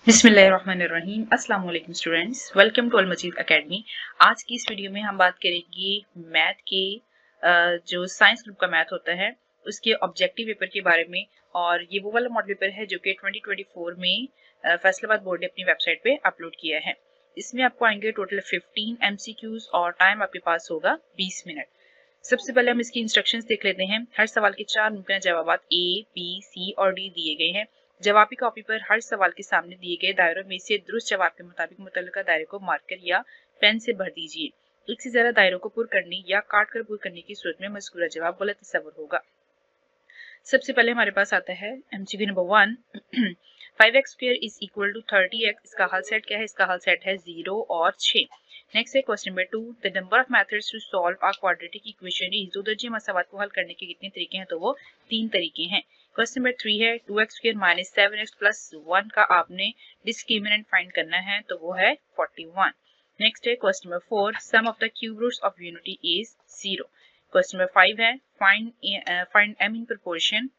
बिस्मिल्लाहिर्रहमानिर्रहीम। अस्सलाम वालेकुम students, welcome to Al Majeed academy. आज की इस वीडियो में हम बात करेंगे मैथ के जो साइंस ग्रुप का मैथ होता है उसके ऑब्जेक्टिव पेपर के बारे में। और ये वो वाला मॉडल पेपर है जो कि 2024 में फैसलाबाद बोर्ड ने अपनी वेबसाइट पे अपलोड किया है। इसमें आपको आएंगे टोटल 15 MCQs और टाइम आपके पास होगा 20 मिनट। सबसे पहले हम इसकी इंस्ट्रक्शंस देख लेते हैं। हर सवाल के 4 मुमकिन जवाब A, B, C और D दिए गए हैं। जवाबी कॉपी पर हर सवाल के सामने दिए गए दायरों में से दुरुस्त जवाब के मुताबिक मुतल्लिका दायरे को मार्कर या पेन से भर दीजिए। एक से ज्यादा दायरों को पुर करने या काट कर पुर करने की सूरत में मज़कूरा जवाब गलत तस्वुर होगा। सबसे पहले हमारे पास आता है MCQ number 1। 5x square is equal to 30x। इसका हल सेट क्या है? इसका हल सेट है 0 और 6। नेक्स्ट है question number 2। The number of methods to solve a quadratic equation is. दो दर्जे मसवात को हल करने के कितने तरीके हैं? तो वो 3 तरीके हैं। क्वेश्चन नंबर 3 है 2x square minus 7x plus 1 का आपने डिस्क्रिमिनेंट फाइंड करना है, तो वो है 41। नेक्स्ट है question number 4। Sum of the cube roots of unity is 0। Question number 5 है find m in proportion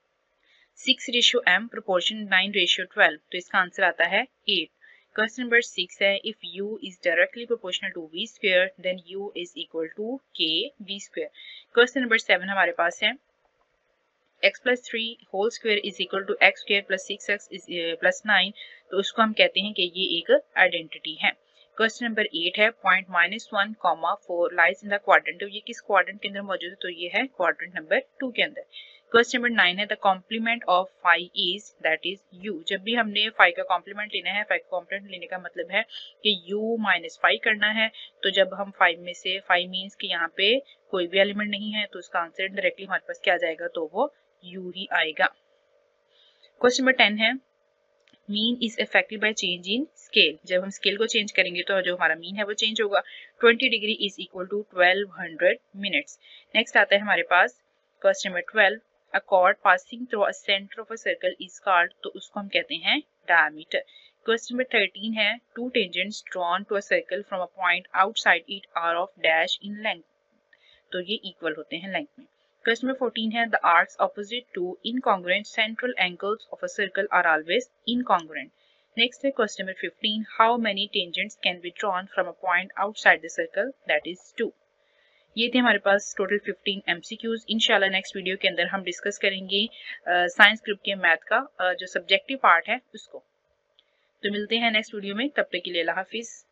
6:m proportion 9:12। तो इसका आंसर आता है 8। क्वेश्चन नंबर 6 है if u is directly proportional to v square then u is equal to k v square. Question number 7 हमारे पास है x plus 3 whole square is equal to x square plus 6x is plus 9। तो उसको हम कहते हैं कि ये एक आइडेंटिटी है। क्वेश्चन नंबर 8 है point -1, 4 lies in the quadrant. तो ये किस क्वाड्रेंट के अंदर मौजूद है? तो ये है क्वाड्रेंट नंबर 2 के अंदर। क्वेश्चन नंबर 9 है the complement of 5 is that is u। जब भी हमने 5 का कॉम्प्लीमेंट लेना है, 5 का कॉम्प्लीमेंट लेने का मतलब है कि u माइनस 5 करना है। तो जब हम 5 में से 5 मीन्स कि यहाँ पे कोई भी एलिमेंट नहीं है, तो उसका आंसर डायरेक्टली हमारे पास क्या आ जाएगा? तो वो u ही आएगा। क्वेश्चन नंबर 10 है mean is affected by change in scale. जब हम स्केल को चेंज करेंगे तो जो हमारा मीन है वो चेंज होगा। 20 degree is equal to 1200 minutes. Next आता है हमारे पास question number 12। A chord passing through a centre of a circle is called. तो उसको हम कहते हैं डायमीटर। क्वेश्चन नंबर 13 है two tangents drawn to a circle from a point outside it are of dash in length. तो ये equal होते हैं लेंथ में। क्वेश्चन नंबर 14 है the arcs opposite to incongruent central angles of a circle are always incongruent. Next है question number 15 how many tangents can be drawn from a point outside the circle that is 2। ये थे हमारे पास total 15 MCQs। इंशाल्लाह next video के अंदर हम discuss करेंगे साइंस ग्रुप के मैथ का जो सब्जेक्टिव पार्ट है उसको। तो मिलते हैं नेक्स्ट वीडियो में, तब तक के लिए अल्लाह हाफिज।